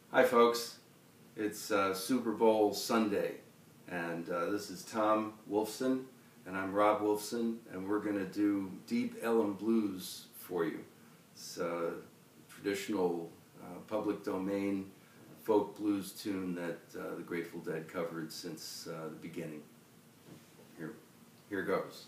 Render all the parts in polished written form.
Hi folks, it's Super Bowl Sunday, and this is Tom Wolfson, and I'm Rob Wolfson, and we're going to do Deep Elum Blues for you. It's a traditional public domain folk blues tune that the Grateful Dead covered since the beginning. Here goes.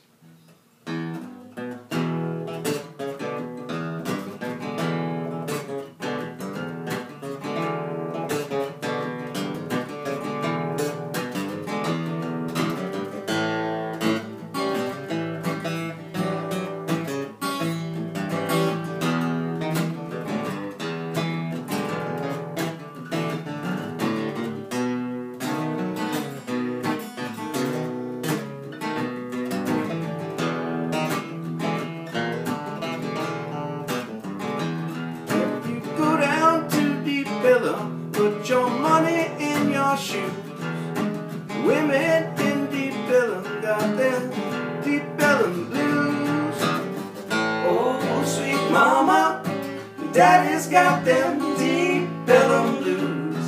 Put your money in your shoes. Women in Deep Elum got them Deep Elum Blues. Oh, sweet mama, daddy's got them Deep Elum Blues.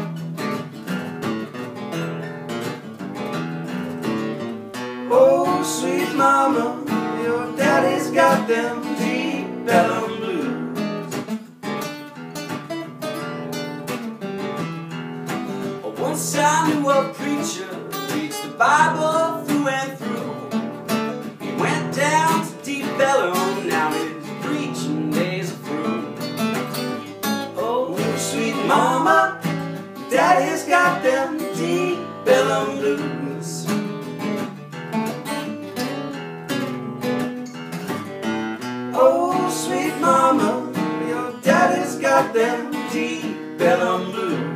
Oh, sweet mama, your daddy's got them Deep Elum Blues. Once I knew a preacher preached the Bible through and through. He went down to Deep Elum, now his preaching days are through. Oh, sweet mama, daddy's got them Deep Elum Blues. Oh, sweet mama, your daddy's got them Deep Elum Blues.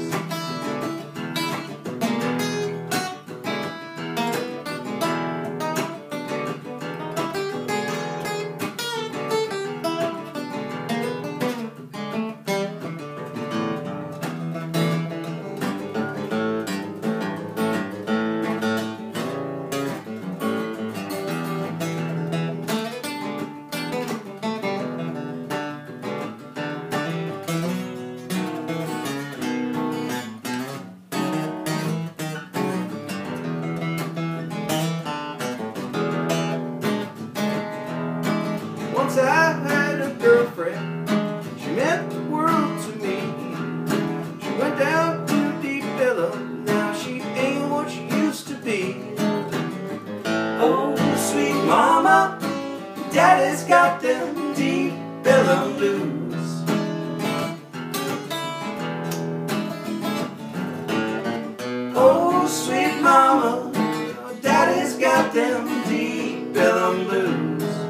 Once I had a girlfriend, she meant the world to me. She went down to Deep Elum, now she ain't what she used to be. Oh, sweet mama, daddy's got them Deep Elum Blues. Oh, sweet mama, daddy's got them Deep Elum Blues.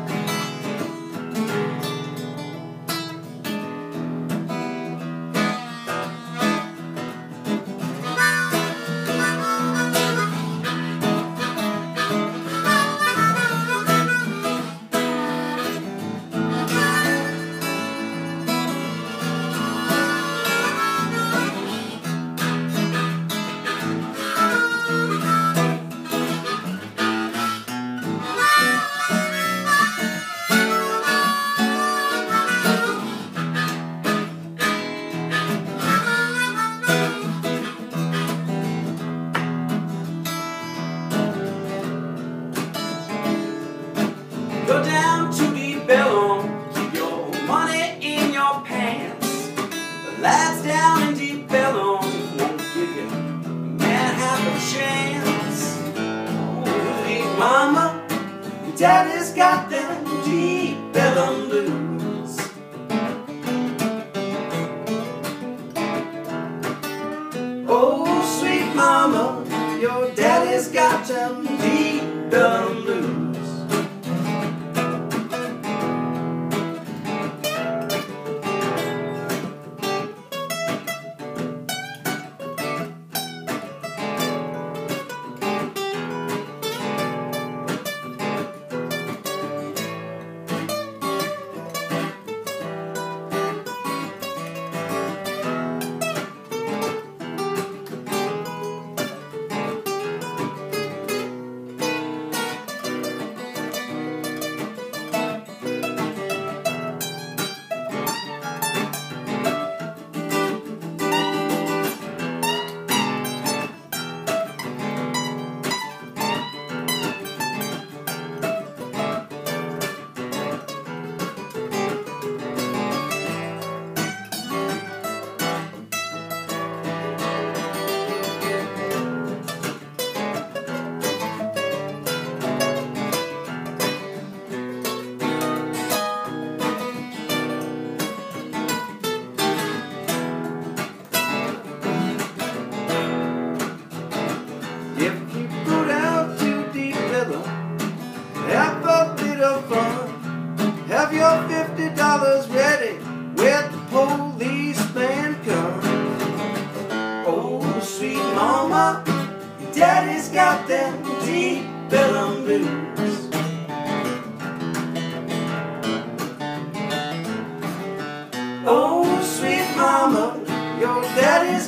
Go down to Deep Elum, keep your money in your pants. The lads down in Deep Elum won't give you man half a chance. Oh, sweet mama, your daddy's got them Deep Elum Blues. Oh, sweet mama, your daddy's got them Deep Elum Blues.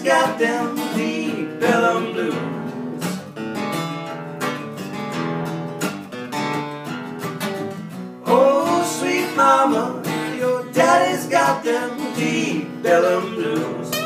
got them Deep Elum Blues. Oh, sweet mama, your daddy's got them Deep Elum Blues.